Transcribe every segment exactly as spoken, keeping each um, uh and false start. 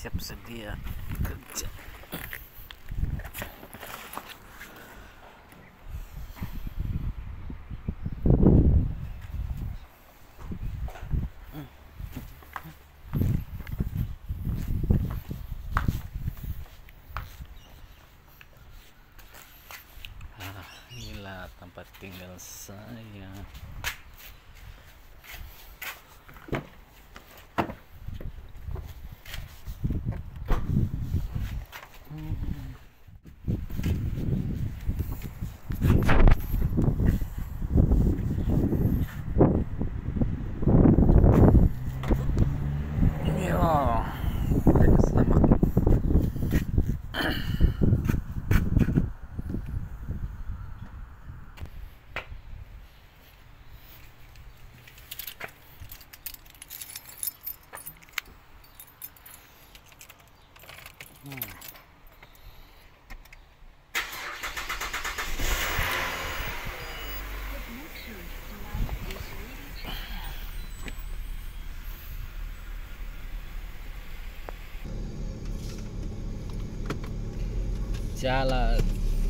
siap sedia kerja. Ah, inilah tempat tinggal saya. Hmm. Jalan.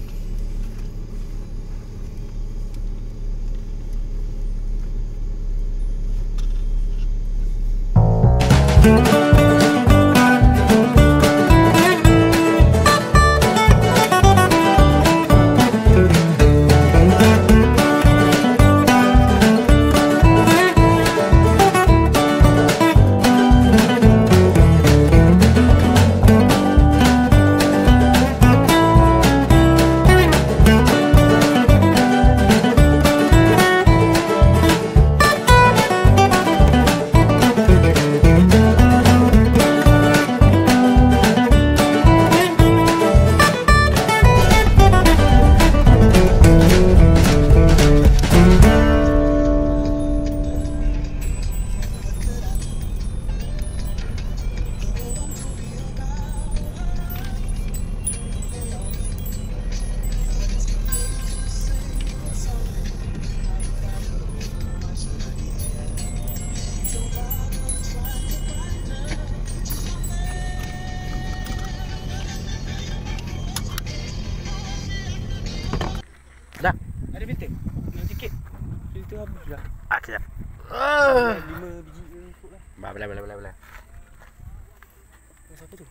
Dah. Ada bintik? Yang sikit. Itu habis dah. Ah, kejap. Ah. lima biji rumput lah. Bah, boleh, boleh, boleh, boleh. Siapa tu?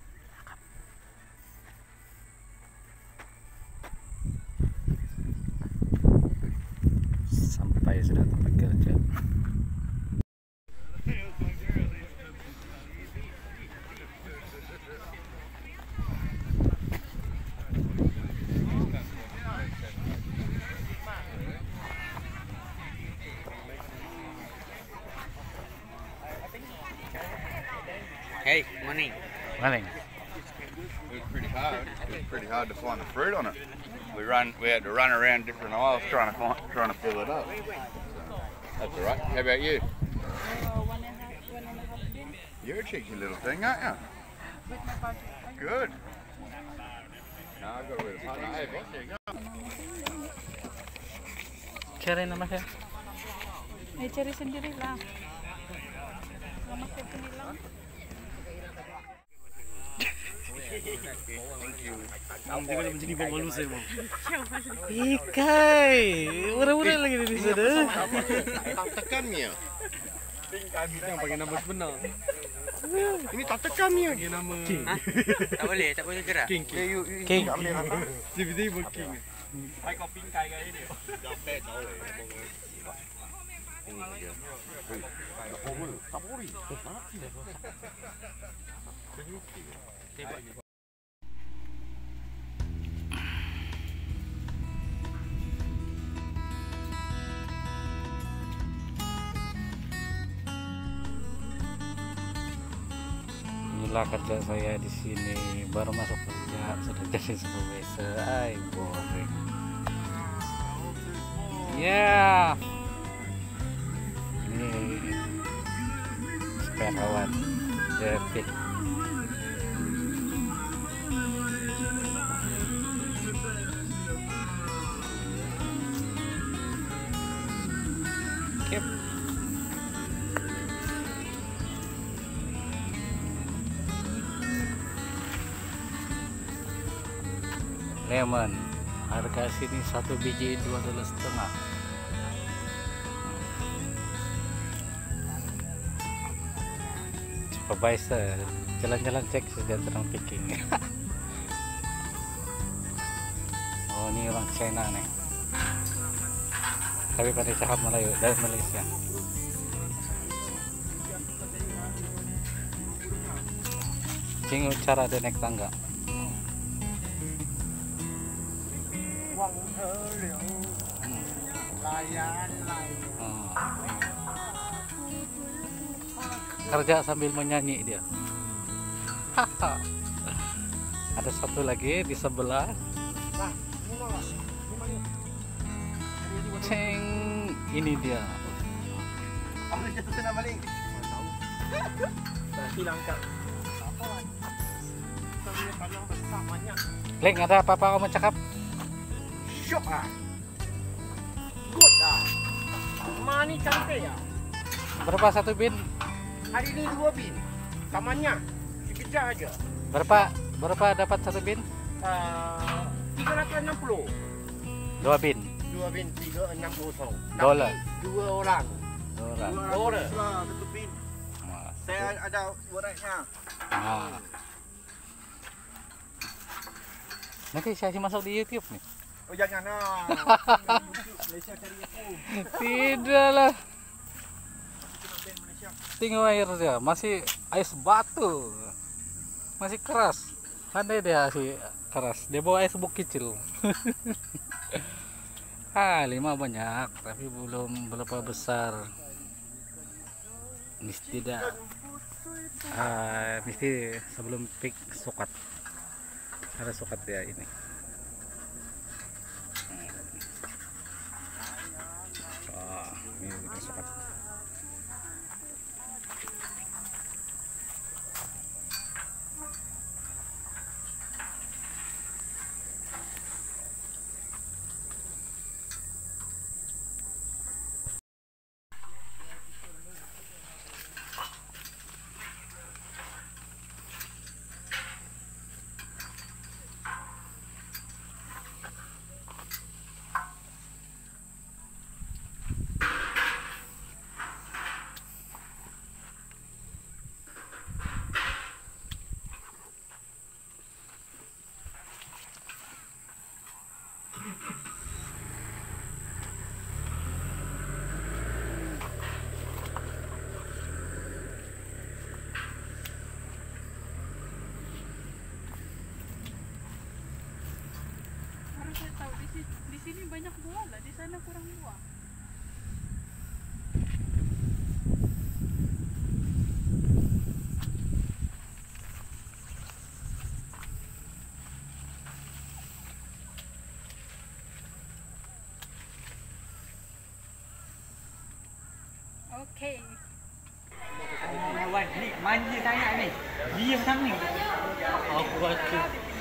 Sampai sudah tempat kerja. Hey, morning. Morning. It was pretty hard. It was pretty hard to find the fruit on it. We run. We had to run around different aisles trying to find, trying to fill it up. That's all right. How about you? You're a cheeky little thing, aren't you? Good. No, I got rid of partner. Hey, boss, there you go. Cari nama saya. Eh, cari sendiri lah. Lama saya penilang. Nanti kalau menjadi bang malu saya bang. Ikai, murah-murah lagi di sana. Tak tekan Mia. Yang pakai nama sebenar. Ini tak tekan Mia. Pakai nama Tak boleh, tak boleh gerak. King. King. King. Tiba-tiba King. Pai kau pingkai kali dia. Inilah kerja saya di sini, baru masuk kerja sudah jadi supervisor. Ay, boring. Ya. Ini seperawan David. Kep. teman-teman. Harga sini satu biji dua dolar setengah. Supervisor, jalan-jalan cek sudah terang picking. Oh, ini orang China nih. Tapi pada cakap Melayu dari Malaysia. Cing cara dia naik tangga. Oh, kerja sambil menyanyi dia. Ada satu lagi di sebelah. Ceng, ini dia. Leng, ada apa-apa kamu cakap? Syok ah. Good ah. Mani cantik ya. Berapa satu bin? Hari ini dua bin. Tamannya sekejap aja. Berapa? Berapa dapat satu bin? Uh, tiga ratus enam puluh. Dua bin. Dua bin tiga enam puluh. Dolar. Dua orang. Dolar. Dolar. Satu bin. Nah, Saya ada warnanya. nah. Nanti saya masuk di YouTube nih. Oh jangan lah. Malaysia cari aku. Tidaklah. Tengok air dia, masih ais batu, masih keras. Pandai dia sih keras. Dia bawa ais bukit kecil. Ah, lima banyak, tapi belum berapa besar. Mesti tidak. Ah, mesti sebelum pick sokat. Ada sokat ya ini. Oh, ini kita sokat. Harusnya tahu di sini, di sini banyak buah lah, di sana kurang buah. Oke. Wan, ni manja sangat ni. Dia macam ni. Aku rasa.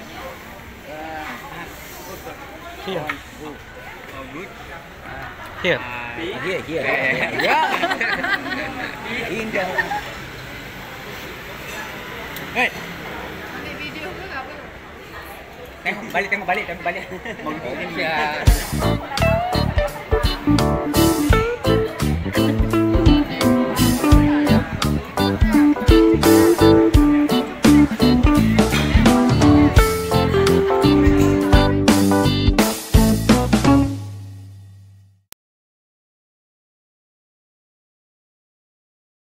Here. Oh, good. Here. Here, here. Ya. Indah. Hey. Ambil video ke apa? Tengok balik, tengok balik, tengok balik. Malaysia.